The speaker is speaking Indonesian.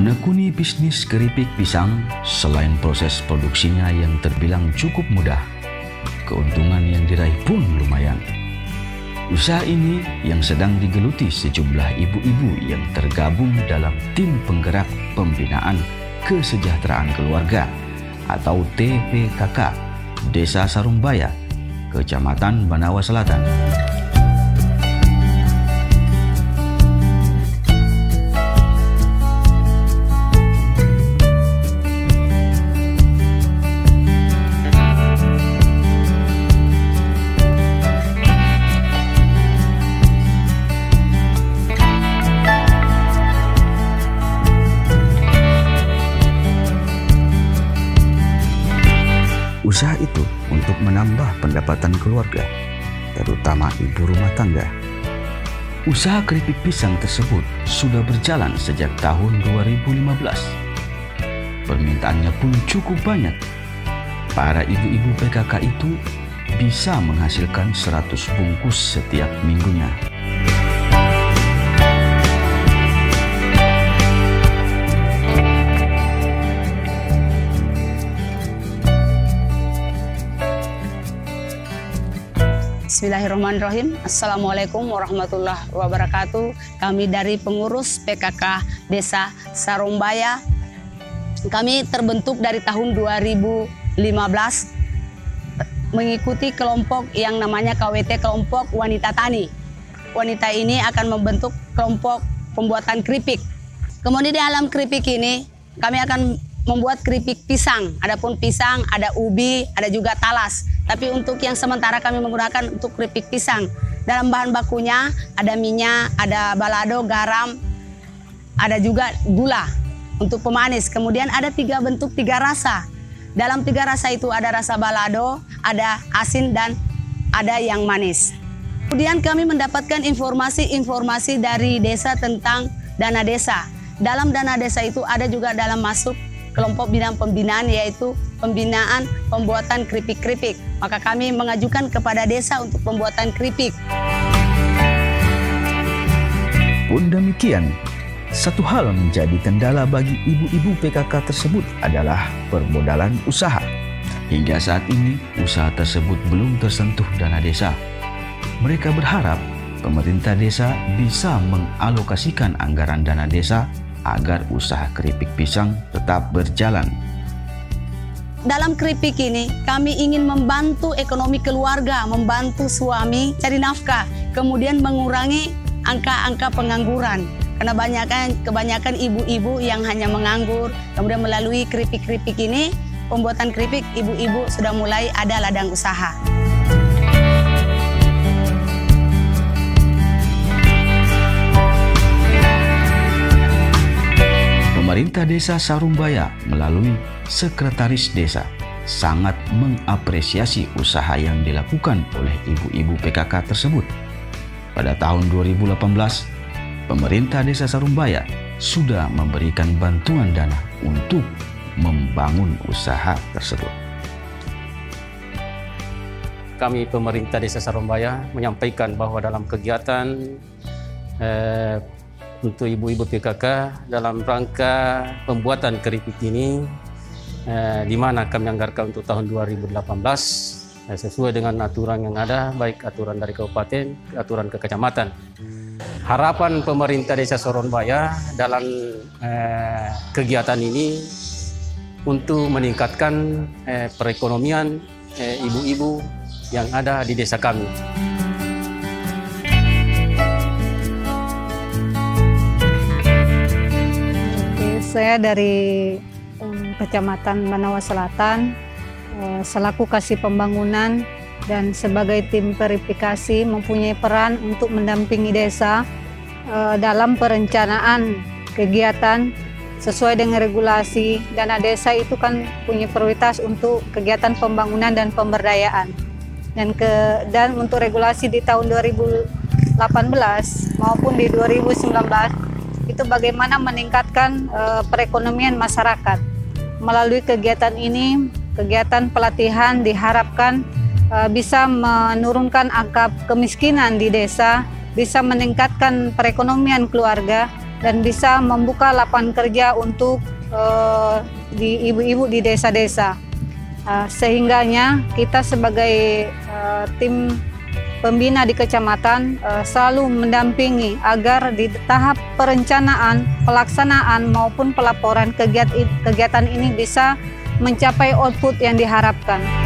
Menekuni bisnis keripik pisang, selain proses produksinya yang terbilang cukup mudah, keuntungan yang diraih pun lumayan. Usaha ini yang sedang digeluti sejumlah ibu-ibu yang tergabung dalam tim penggerak pembinaan kesejahteraan keluarga atau TPKK Desa Sarumbaya, Kecamatan Banawa Selatan. Usaha itu untuk menambah pendapatan keluarga, terutama ibu rumah tangga. Usaha keripik pisang tersebut sudah berjalan sejak tahun 2015. Permintaannya pun cukup banyak. Para ibu-ibu PKK itu bisa menghasilkan 100 bungkus setiap minggunya. Bismillahirrahmanirrahim. Assalamualaikum warahmatullahi wabarakatuh. Kami dari pengurus PKK Desa Sarumbaya. Kami terbentuk dari tahun 2015 mengikuti kelompok yang namanya KWT, Kelompok Wanita Tani. Wanita ini akan membentuk kelompok pembuatan keripik. Kemudian di dalam keripik ini kami akan membuat keripik pisang. Adapun pisang, ada ubi, ada juga talas. Tapi untuk yang sementara kami menggunakan untuk keripik pisang. Dalam bahan bakunya ada minyak, ada balado, garam, ada juga gula untuk pemanis. Kemudian ada 3 bentuk 3 rasa. Dalam 3 rasa itu ada rasa balado, ada asin, dan ada yang manis. Kemudian kami mendapatkan informasi-informasi dari desa tentang dana desa. Dalam dana desa itu ada juga dalam masuk kelompok bidang pembinaan, yaitu pembinaan pembuatan keripik-keripik. Maka kami mengajukan kepada desa untuk pembuatan keripik. Pun demikian, satu hal menjadi kendala bagi ibu-ibu PKK tersebut adalah permodalan usaha. Hingga saat ini, usaha tersebut belum tersentuh dana desa. Mereka berharap pemerintah desa bisa mengalokasikan anggaran dana desa agar usaha keripik pisang tetap berjalan. Dalam keripik ini, kami ingin membantu ekonomi keluarga, membantu suami cari nafkah, kemudian mengurangi angka-angka pengangguran. Karena kebanyakan ibu-ibu yang hanya menganggur, kemudian melalui keripik-keripik ini, pembuatan keripik, ibu-ibu sudah mulai ada ladang usaha. Pemerintah Desa Sarumbaya melalui Sekretaris Desa sangat mengapresiasi usaha yang dilakukan oleh ibu-ibu PKK tersebut. Pada tahun 2018, pemerintah Desa Sarumbaya sudah memberikan bantuan dana untuk membangun usaha tersebut. Kami pemerintah Desa Sarumbaya menyampaikan bahwa dalam kegiatan untuk ibu-ibu PKK dalam rangka pembuatan keripik ini, di mana kami anggarkan untuk tahun 2018 sesuai dengan aturan yang ada, baik aturan dari kabupaten, aturan ke kecamatan. Harapan pemerintah Desa Sarumbaya dalam kegiatan ini untuk meningkatkan perekonomian ibu-ibu yang ada di desa kami. Saya dari Kecamatan Banawa Selatan, selaku Kasih Pembangunan dan sebagai tim verifikasi mempunyai peran untuk mendampingi desa dalam perencanaan kegiatan sesuai dengan regulasi. Dana desa itu kan punya prioritas untuk kegiatan pembangunan dan pemberdayaan. Dan untuk regulasi di tahun 2018 maupun di 2019 itu bagaimana meningkatkan perekonomian masyarakat. Melalui kegiatan ini, kegiatan pelatihan diharapkan bisa menurunkan angka kemiskinan di desa, bisa meningkatkan perekonomian keluarga, dan bisa membuka lapangan kerja untuk di ibu-ibu di desa-desa. Sehingganya kita sebagai tim pembina di kecamatan selalu mendampingi agar di tahap perencanaan, pelaksanaan maupun pelaporan kegiatan ini bisa mencapai output yang diharapkan.